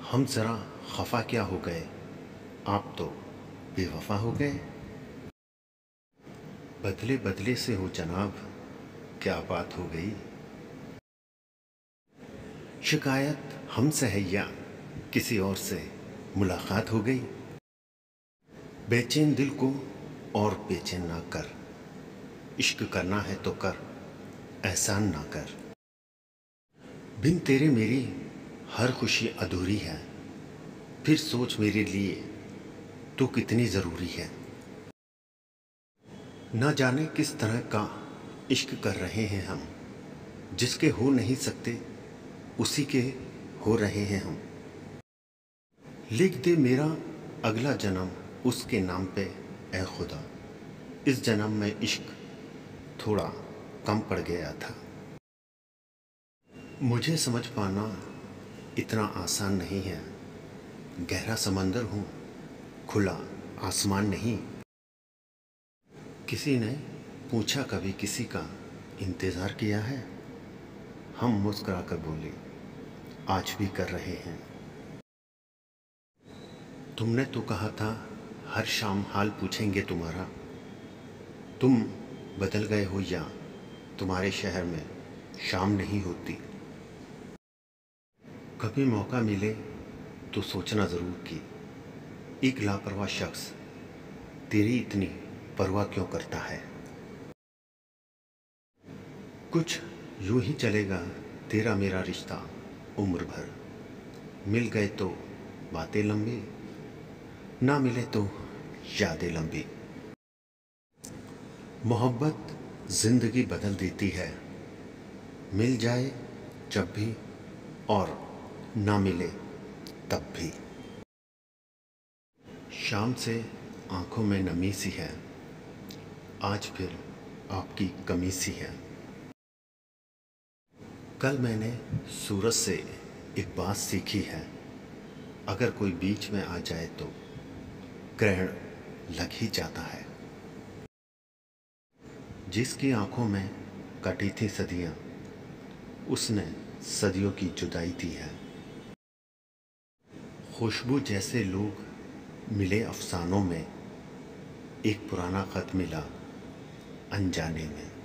हम ज़रा खफा क्या हो गए, आप तो बेवफा हो गए। बदले बदले से हो जनाब, क्या बात हो गई। शिकायत हमसे है या किसी और से मुलाकात हो गई। बेचैन दिल को और बेचैन ना कर, इश्क करना है तो कर, एहसान ना कर। बिन तेरे मेरी हर खुशी अधूरी है, फिर सोच मेरे लिए तू कितनी ज़रूरी है। ना जाने किस तरह का इश्क कर रहे हैं हम, जिसके हो नहीं सकते उसी के हो रहे हैं हम। लिख दे मेरा अगला जन्म उसके नाम पे ए खुदा, इस जन्म में इश्क थोड़ा कम पड़ गया था। मुझे समझ पाना इतना आसान नहीं है, गहरा समंदर हूँ, खुला आसमान नहीं। किसी ने पूछा कभी किसी का इंतज़ार किया है, हम मुस्कुरा कर बोले आज भी कर रहे हैं। तुमने तो कहा था हर शाम हाल पूछेंगे तुम्हारा, तुम बदल गए हो या तुम्हारे शहर में शाम नहीं होती। कभी मौका मिले तो सोचना ज़रूर कि एक लापरवाह शख्स तेरी इतनी परवाह क्यों करता है। कुछ यूं ही चलेगा तेरा मेरा रिश्ता उम्र भर, मिल गए तो बातें लंबी, ना मिले तो यादें लंबी। मोहब्बत ज़िंदगी बदल देती है, मिल जाए जब भी और ना मिले तब भी। शाम से आंखों में नमी सी है, आज फिर आपकी कमी सी है। कल मैंने सूरज से एक बात सीखी है, अगर कोई बीच में आ जाए तो ग्रहण लग ही जाता है। जिसकी आंखों में कटी थी सदियां, उसने सदियों की जुदाई दी है। खुशबू जैसे लोग मिले अफसानों में, एक पुराना खत मिला अनजाने में।